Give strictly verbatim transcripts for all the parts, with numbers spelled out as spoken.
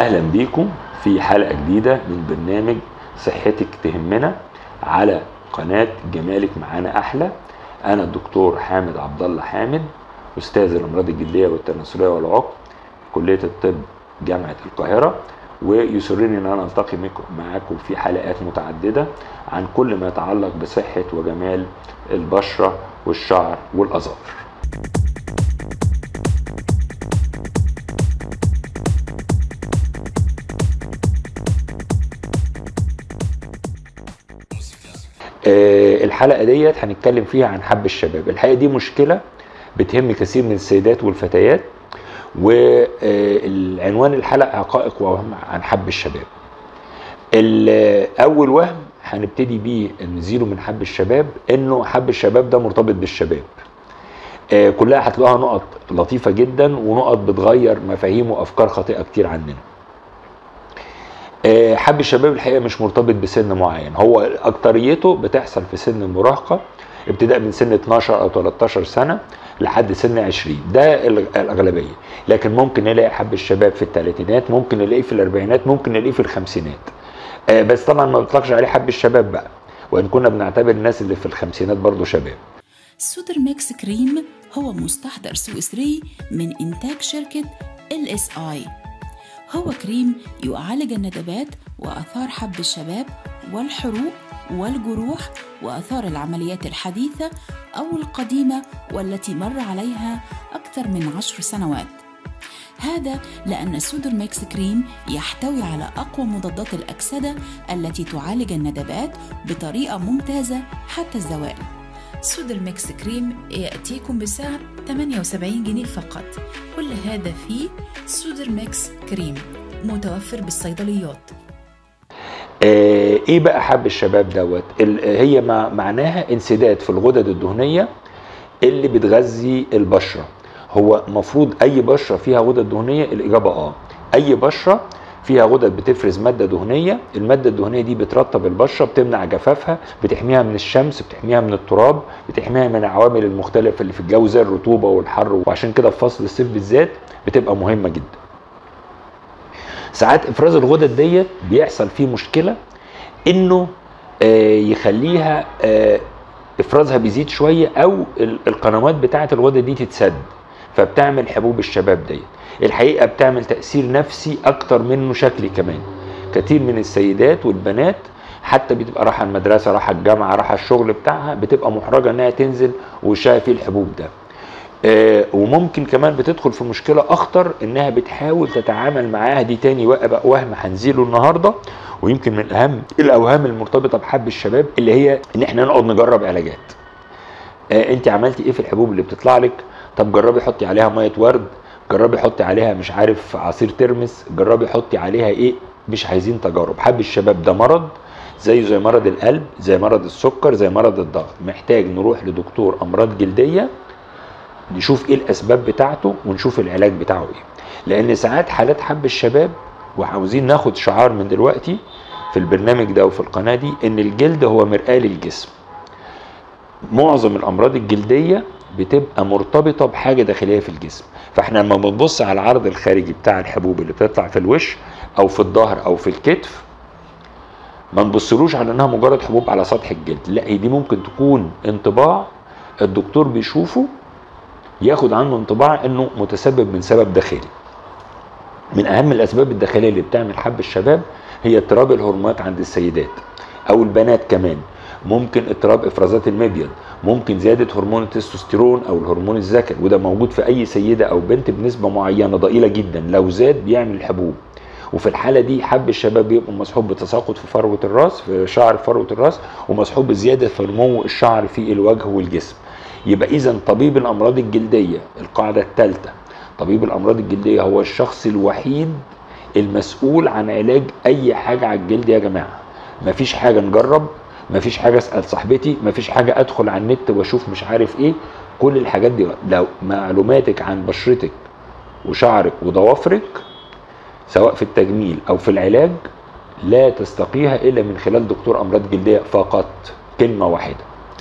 اهلا بيكم في حلقه جديده من برنامج صحتك تهمنا على قناه جمالك معانا احلى. انا الدكتور حامد عبد الله حامد، استاذ الامراض الجلديه والتناسليه والعقم، كليه الطب جامعه القاهره، ويسرني ان انا التقي معاكم في حلقات متعدده عن كل ما يتعلق بصحه وجمال البشره والشعر والاظافر. آه الحلقه ديت هنتكلم فيها عن حب الشباب. الحقيقه دي مشكله بتهم كثير من السيدات والفتيات، والعنوان الحلقه حقائق ووهم عن حب الشباب. اول وهم هنبتدي بيه نزيله من حب الشباب انه حب الشباب ده مرتبط بالشباب. آه كلها هتلاقوها نقط لطيفه جدا ونقط بتغير مفاهيم وافكار خاطئه كتير عننا. آه حب الشباب الحقيقه مش مرتبط بسن معين، هو اكتريته بتحصل في سن المراهقه، ابتداء من سن اتناشر او تلتاشر سنه لحد سن عشرين، ده الاغلبيه. لكن ممكن نلاقي حب الشباب في الثلاثينات، ممكن نلاقيه في الاربعينات، ممكن نلاقيه في الخمسينات. آه بس طبعا ما بيطلقش عليه حب الشباب بقى، وان كنا بنعتبر الناس اللي في الخمسينات برضو شباب. سودرميكس كريم هو مستحضر سويسري من انتاج شركه ال اس اي. هو كريم يعالج الندبات واثار حب الشباب والحروق والجروح وآثار العمليات الحديثة أو القديمة والتي مر عليها أكثر من عشر سنوات. هذا لأن سودرميكس كريم يحتوي على أقوى مضادات الأكسدة التي تعالج الندبات بطريقة ممتازة حتى الزوال. سودرميكس كريم يأتيكم بسعر ثمانية وسبعين جنيه فقط. كل هذا في سودرميكس كريم، متوفر بالصيدليات. آه ايه بقى حب الشباب دوت؟ هي معناها انسداد في الغدد الدهنيه اللي بتغذي البشره. هو مفروض اي بشره فيها غدد دهنيه؟ الاجابه اه. اي بشره فيها غدد بتفرز ماده دهنيه، الماده الدهنيه دي بترطب البشره، بتمنع جفافها، بتحميها من الشمس، بتحميها من التراب، بتحميها من العوامل المختلفه اللي في الجو زي الرطوبه والحر، وعشان كده في فصل الصيف بالذات بتبقى مهمه جدا. ساعات افراز الغدد ديت بيحصل فيه مشكله انه آه يخليها آه افرازها بيزيد شويه، او القنوات بتاعه الغدد دي تتسد، فبتعمل حبوب الشباب ديت. الحقيقه بتعمل تاثير نفسي اكتر منه شكلي كمان. كتير من السيدات والبنات حتى بتبقى رايحه المدرسه، رايحه الجامعه، رايحه الشغل بتاعها، بتبقى محرجه انها تنزل وشها فيه الحبوب ده. آه وممكن كمان بتدخل في مشكله اخطر، انها بتحاول تتعامل معاها. دي تاني بقى وهم هنزيله النهارده، ويمكن من اهم الاوهام المرتبطه بحب الشباب اللي هي ان احنا نقعد نجرب علاجات. آه انت عملتي ايه في الحبوب اللي بتطلع لك؟ طب جربي حطي عليها ميه ورد، جربي حطي عليها مش عارف عصير ترمس، جربي حطي عليها ايه. مش عايزين تجارب. حب الشباب ده مرض زيه زي مرض القلب، زي مرض السكر، زي مرض الضغط. محتاج نروح لدكتور امراض جلديه نشوف ايه الاسباب بتاعته ونشوف العلاج بتاعه ايه. لان ساعات حالات حب الشباب، وعاوزين ناخد شعار من دلوقتي في البرنامج ده وفي القناه دي، ان الجلد هو مرآة للجسم. معظم الامراض الجلديه بتبقى مرتبطه بحاجه داخليه في الجسم. فاحنا لما بنبص على العرض الخارجي بتاع الحبوب اللي بتطلع في الوش او في الظهر او في الكتف، ما نبصلوش على انها مجرد حبوب على سطح الجلد، لا، هي دي ممكن تكون انطباع الدكتور بيشوفه ياخد عنه انطباع انه متسبب من سبب داخلي. من اهم الاسباب الداخليه اللي بتعمل حب الشباب هي اضطراب الهرمونات عند السيدات او البنات كمان. ممكن اضطراب افرازات المبيض، ممكن زياده هرمون التستوستيرون او الهرمون الذكري، وده موجود في اي سيده او بنت بنسبه معينه ضئيله جدا. لو زاد بيعمل الحبوب، وفي الحاله دي حب الشباب بيبقى مصحوب بتساقط في فروه الراس، في شعر فروه الراس، ومصحوب بزياده في نمو الشعر في الوجه والجسم. يبقى اذا طبيب الامراض الجلديه، القاعده الثالثه، طبيب الامراض الجلديه هو الشخص الوحيد المسؤول عن علاج اي حاجه على الجلد يا جماعه. مفيش حاجه نجرب، مفيش حاجه اسال صاحبتي، مفيش حاجه ادخل على النت واشوف مش عارف ايه. كل الحاجات دي لو معلوماتك عن بشرتك وشعرك وضوافرك سواء في التجميل او في العلاج لا تستقيها الا من خلال دكتور امراض جلديه فقط. كلمه واحده.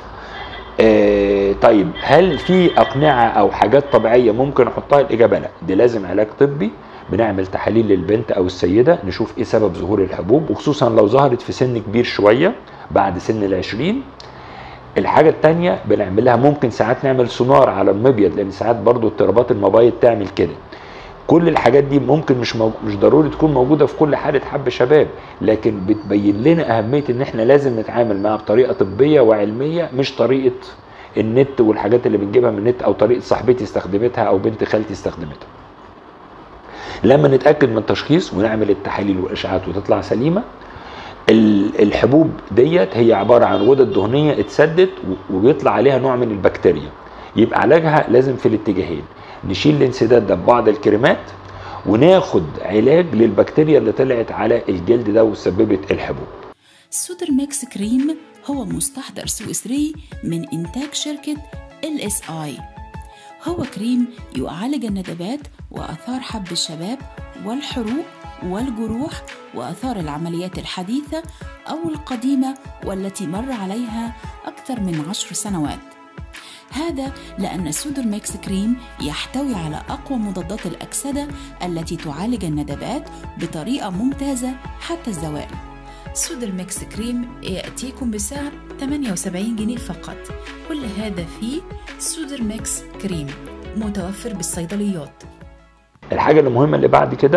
آه طيب، هل في اقنعه او حاجات طبيعيه ممكن احطها؟ الاجابه لا، دي لازم علاج طبي بنعمل تحاليل للبنت او السيده نشوف ايه سبب ظهور الحبوب، وخصوصا لو ظهرت في سن كبير شويه بعد سن العشرين. الحاجه الثانيه بنعملها ممكن ساعات نعمل سونار على المبيض، لان ساعات برضو اضطرابات المبايض تعمل كده. كل الحاجات دي ممكن مش مو... مش ضروري تكون موجوده في كل حاله حب شباب، لكن بتبين لنا اهميه ان احنا لازم نتعامل معاها بطريقه طبيه وعلميه، مش طريقه النت والحاجات اللي بنجيبها من النت، او طريقه صاحبتي استخدمتها او بنت خالتي استخدمتها. لما نتاكد من التشخيص ونعمل التحاليل والاشعاعات وتطلع سليمه، الحبوب ديت هي عباره عن غدد دهنيه اتسدت وبيطلع عليها نوع من البكتيريا. يبقى علاجها لازم في الاتجاهين، نشيل الانسداد ده ببعض الكريمات وناخد علاج للبكتيريا اللي طلعت على الجلد ده وسببت الحبوب. سودرميكس كريم هو مستحضر سويسري من إنتاج شركة إل إس آي. هو كريم يعالج الندبات وآثار حب الشباب والحروق والجروح وآثار العمليات الحديثة أو القديمة والتي مر عليها أكثر من عشر سنوات. هذا لأن سودرميكس كريم يحتوي على أقوى مضادات الأكسدة التي تعالج الندبات بطريقة ممتازة حتى الزوال. سودرميكس كريم يأتيكم بسعر ثمانية وسبعين جنيه فقط. كل هذا في سودرميكس كريم، متوفر بالصيدليات. الحاجة المهمة اللي بعد كده،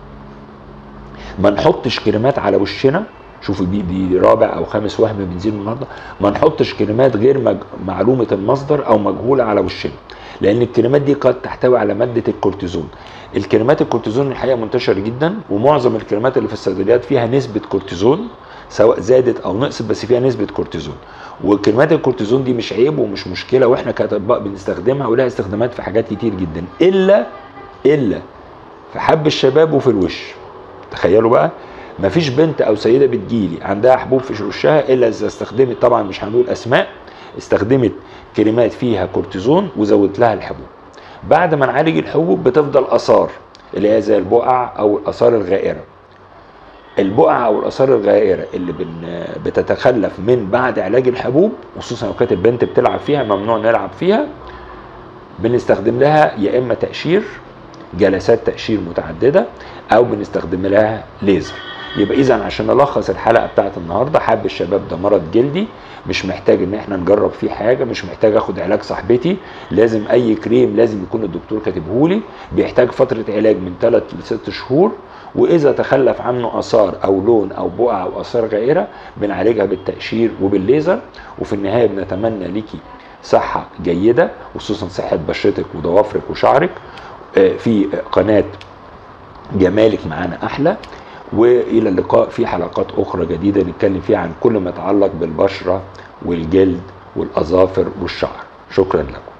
ما نحطش كريمات على وشنا. شوفوا دي دي رابع او خامس وهم بنزيل النهارده، ما نحطش كريمات غير مج... معلومه المصدر او مجهوله على وشنا، لان الكريمات دي قد تحتوي على ماده الكورتيزون. الكريمات الكورتيزون الحقيقه منتشره جدا، ومعظم الكريمات اللي في الصيدليات فيها نسبه كورتيزون سواء زادت او نقصت، بس فيها نسبه كورتيزون. وكريمات الكورتيزون دي مش عيب ومش مشكله، واحنا كاطباء بنستخدمها ولها استخدامات في حاجات كتير جدا، الا الا في حب الشباب وفي الوش. تخيلوا بقى، مفيش بنت او سيده بتجيلي عندها حبوب في وشها الا اذا استخدمت، طبعا مش هنقول اسماء، استخدمت كريمات فيها كورتيزون وزودت لها الحبوب. بعد ما نعالج الحبوب بتفضل اثار اللي هي زي البقع او الاثار الغائره. البقع او الاثار الغائره اللي بن بتتخلف من بعد علاج الحبوب، خصوصا لو كانت البنت بتلعب فيها، ممنوع نلعب فيها، بنستخدم لها يا اما تقشير، جلسات تقشير متعدده، او بنستخدم لها ليزر. يبقى اذا عشان نلخص الحلقه بتاعت النهارده، حب الشباب ده مرض جلدي، مش محتاج ان احنا نجرب فيه حاجه، مش محتاج اخد علاج صاحبتي، لازم اي كريم لازم يكون الدكتور كاتبهولي، بيحتاج فتره علاج من ثلاث لست شهور، واذا تخلف عنه اثار او لون او بقع او اثار غائره بنعالجها بالتقشير وبالليزر. وفي النهايه بنتمنى ليكي صحه جيده، خصوصا صحه بشرتك وضوافرك وشعرك، في قناه جمالك معانا احلى. والى اللقاء في حلقات اخرى جديده نتكلم فيها عن كل ما يتعلق بالبشره والجلد والاظافر والشعر. شكرا لكم.